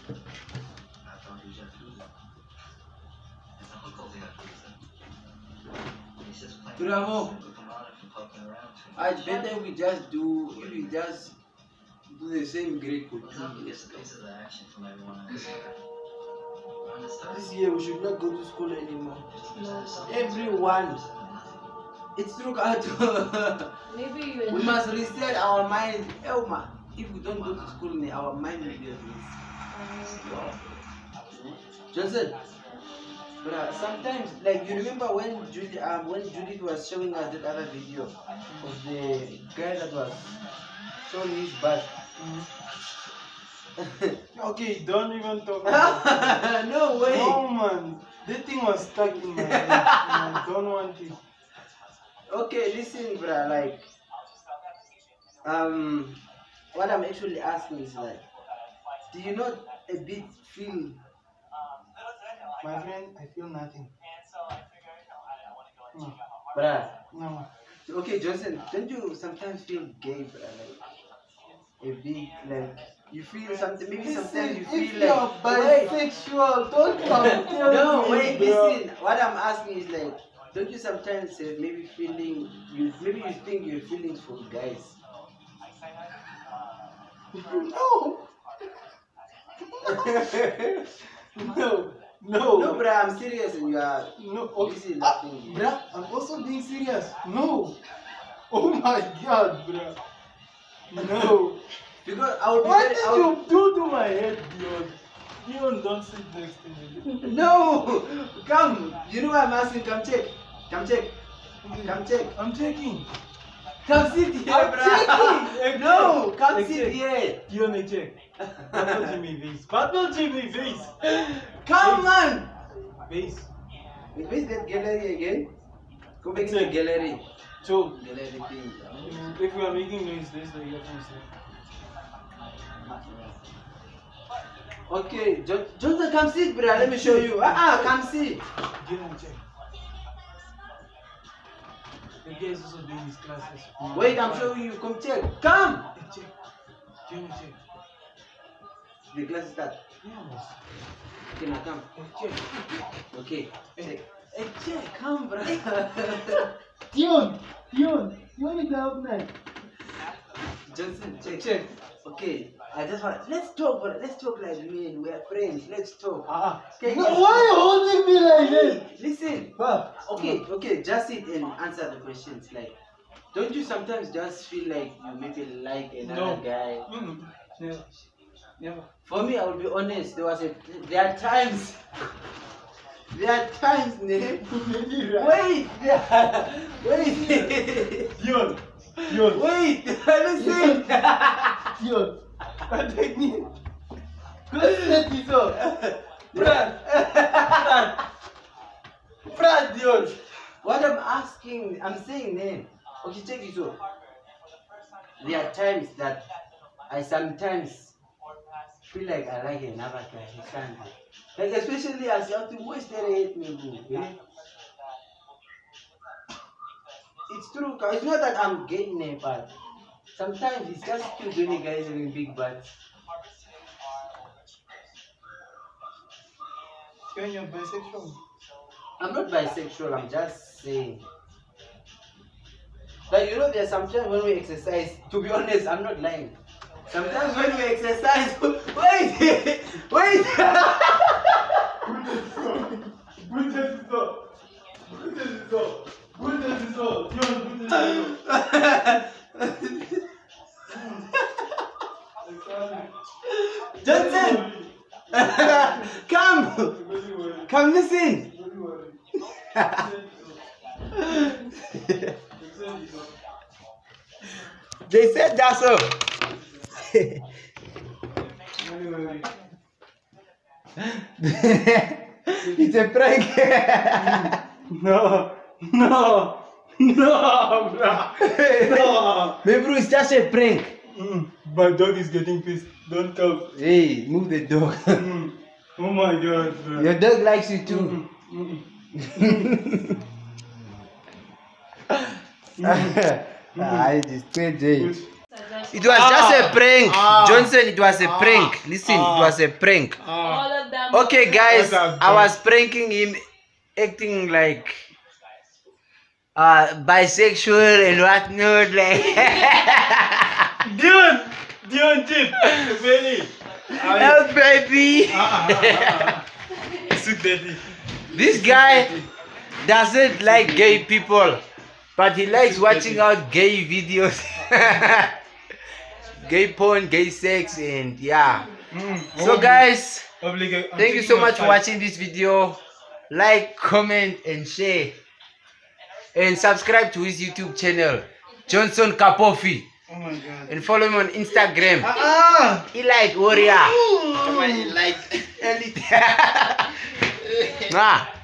Bravo. I better we just do. If we just do the same grade for 2 years. This year we should not go to school anymore. No. Everyone. It's true, Maybe we must reset our mind. Elma, if we don't go to school, our mind will be at rest. Johnson, but sometimes, like you remember when Judith was showing us that other video of the guy that was showing his butt. Okay, don't even talk about it. No way. No man, that thing was stuck in my head. I don't want it. Okay, listen, bruh, like, what I'm actually asking is like, do you not a bit feel? My friend, I feel nothing. No. Bruh. No. Okay, Johnson, don't you sometimes feel gay, bruh, like, a bit, like, you feel something, maybe sometimes you feel if like, you're bisexual, don't come tell no, me, wait, bro. listen, what I'm asking is like, don't you sometimes maybe feeling, maybe you think your feelings for guys? No. No. No. No, bruh, I'm serious and you are No. busy laughing. Bruh, I'm also being serious. No. Oh my god, bruh. No. Because I would be What very, did I would, you do to my head, Dion? Dion, don't sit next to me. no, come, you know what I'm asking, come check, come check, come check, I'm checking. come sit here, I'm bruh. checking. No, come Check. sit here. Dion, I check. Battle Jimmy Vase. Battle Jimmy Vase. Come on. Vase. Where's that gallery again? Go back to Check. the gallery. So, Gallery thing. if we are making noise, there's the earphones there. Okay, Johnson, come sit, bruh. Let me show you. Come sit. Dion, check. The guy is also doing his classes. Wait, I'm showing you. Come check. Come. Check. Dion, check. The class start. Yes. Okay, now come. Check. Okay, check. Hey, check. Come, bruh. Dion, you need to help me. Johnson, check. Check. Okay, I just want. Let's talk, bruh. Let's talk like men. We are friends. Let's talk. Okay, No, why are you holding me like this? Listen. Okay, just sit and answer the questions. Like, don't you sometimes just feel like you maybe like another guy? No. Never. For me, I will be honest. There are times. There are times, wait. Dion. Wait, listen. Dion. Protect me. Let me go. Brad, Dion. What I'm asking, I'm saying, name. Okay, check this out. There are times that I sometimes feel like I like another guy. He can't. Like, especially as you have to watch the hate me, boo. Yeah? It's true. It's not that I'm gay, but sometimes it's just cute when you guys having big butts. You're bisexual. I'm not bisexual, I'm just saying. Like, you know, there's sometimes when we exercise, to be honest, I'm not lying. Sometimes when we exercise, wait! Johnson! Come listen! They said that's all. It's a prank. No, bro. No. Maybe it's just a prank. My dog is getting pissed. Don't talk. Hey, move the dog. Oh my god, bro. Your dog likes you too. I just It was just a prank. Ah. Johnson, it was a prank. Listen, it Ah. was a prank. All of them. Okay, guys, That's a I was pranking him, acting like bisexual and whatnot. Like, Dion did. Really? help, baby. Suit daddy. This guy doesn't like gay people, but he likes watching out gay videos. Gay porn, gay sex, and yeah. So guys, thank you so much for watching this video. Like, comment, and share. And subscribe to his YouTube channel, Johnson Kapofi. Oh my god. And follow him on Instagram. Elite Warrior. Come on, like. Nah.